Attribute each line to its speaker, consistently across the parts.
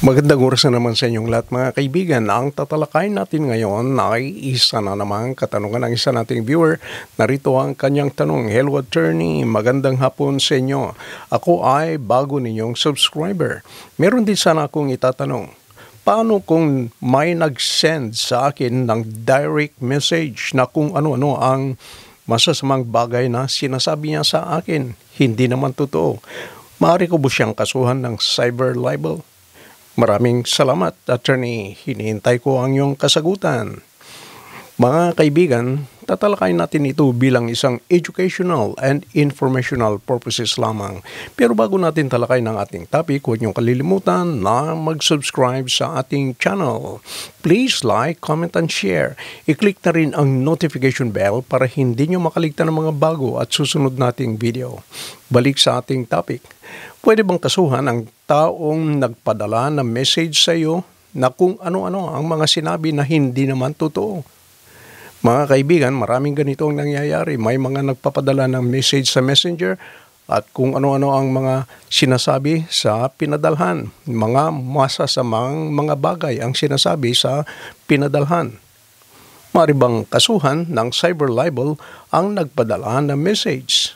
Speaker 1: Magandang oras na naman sa inyong lahat mga kaibigan. Ang tatalakayin natin ngayon ay isa na namang katanungan ng isa nating viewer. Narito ang kanyang tanong. Hello attorney, magandang hapon sa inyo. Ako ay bago ninyong subscriber. Meron din sana akong itatanong. Paano kung may nag-send sa akin ng direct message na kung ano-ano ang masasamang bagay na sinasabi niya sa akin? Hindi naman totoo. Maaari ko ba siyang kasuhan ng cyber libel? Maraming salamat, attorney. Hinihintay ko ang iyong kasagutan. Mga kaibigan, tatalakayin natin ito bilang isang educational and informational purposes lamang. Pero bago natin talakayin ang ating topic, huwag niyong kalilimutan na mag-subscribe sa ating channel. Please like, comment, and share. I-click na rin ang notification bell para hindi niyo makaligtan ng mga bago at susunod nating video. Balik sa ating topic. Pwede bang kasuhan ang taong nagpadala ng message sa iyo na kung ano-ano ang mga sinabi na hindi naman totoo? Mga kaibigan, maraming ganito ang nangyayari. May mga nagpapadala ng message sa messenger at kung ano-ano ang mga sinasabi sa pinadalhan. Mga masasamang mga bagay ang sinasabi sa pinadalhan. Maaari bang kasuhan ng cyber libel ang nagpadala ng message?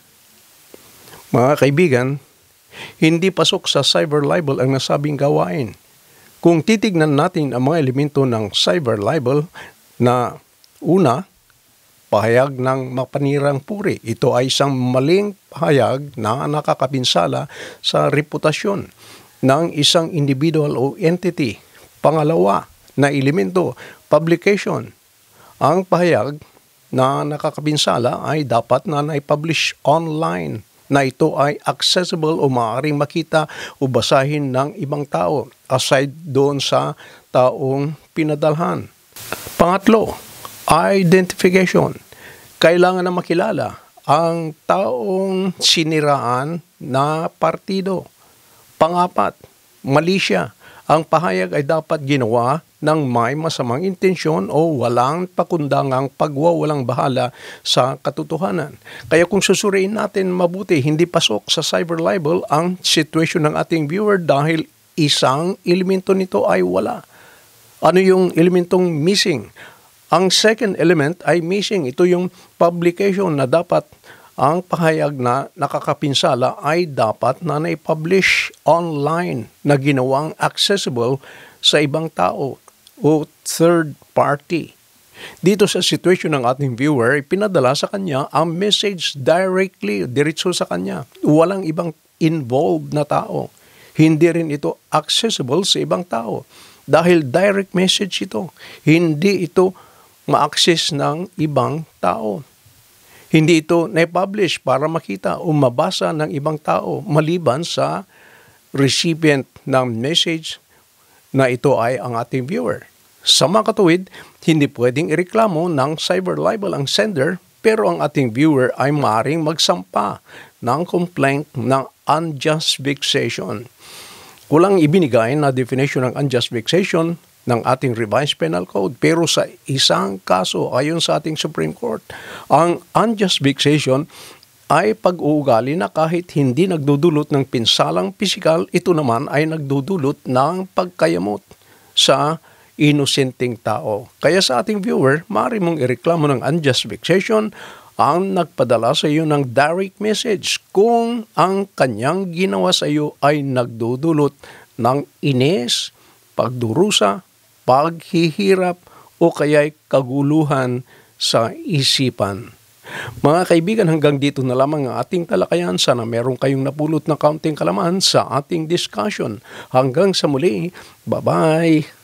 Speaker 1: Mga kaibigan, hindi pasok sa cyber libel ang nasabing gawain. Kung titignan natin ang mga elemento ng cyber libel na una, pahayag ng mapanirang puri. Ito ay isang maling pahayag na nakakapinsala sa reputasyon ng isang individual o entity. Pangalawa na elemento, publication. Ang pahayag na nakakapinsala ay dapat na naipublish online, na ito ay accessible o maaaring makita o basahin ng ibang tao aside doon sa taong pinadalhan. Pangatlo, identification. Kailangan na makilala ang taong siniraan na partido. Pangapat, malisya. Ang pahayag ay dapat ginawa ng may masamang intensyon o walang pakundangang pagwawalang bahala sa katotohanan. Kaya kung susuriin natin mabuti, hindi pasok sa cyber libel ang situation ng ating viewer dahil isang elemento nito ay wala. Ano yung elementong missing? Ang second element ay missing. Ito yung publication na dapat ang pahayag na nakakapinsala ay dapat na naipublish online na ginawang accessible sa ibang tao o third party. Dito sa situation ng ating viewer, pinadala sa kanya ang message directly, diretso sa kanya. Walang ibang involved na tao. Hindi rin ito accessible sa ibang tao. Dahil direct message ito, hindi ito ma-access ng ibang tao. Hindi ito na-publish para makita o mabasa ng ibang tao maliban sa recipient ng message na ito ay ang ating viewer. Sa mga katuwid, hindi pwedeng ireklamo ng cyber libel ang sender pero ang ating viewer ay maaaring magsampa ng complaint ng unjust vexation. Kulang ibinigay na definition ng unjust vexation ng ating revised penal code. Pero sa isang kaso, ayon sa ating Supreme Court, ang unjust vexation ay pag-uugali na kahit hindi nagdudulot ng pinsalang pisikal, ito naman ay nagdudulot ng pagkayamot sa inosenteng tao. Kaya sa ating viewer, maaari mong ireklamo ng unjust vexation ang nagpadala sa iyo ng direct message kung ang kanyang ginawa sa iyo ay nagdudulot ng inis, pagdurusa, paghihirap o kaya'y kaguluhan sa isipan. Mga kaibigan, hanggang dito na lamang ang ating talakayan. Sana meron kayong napulot na kaunting kalaman sa ating discussion. Hanggang sa muli, bye-bye!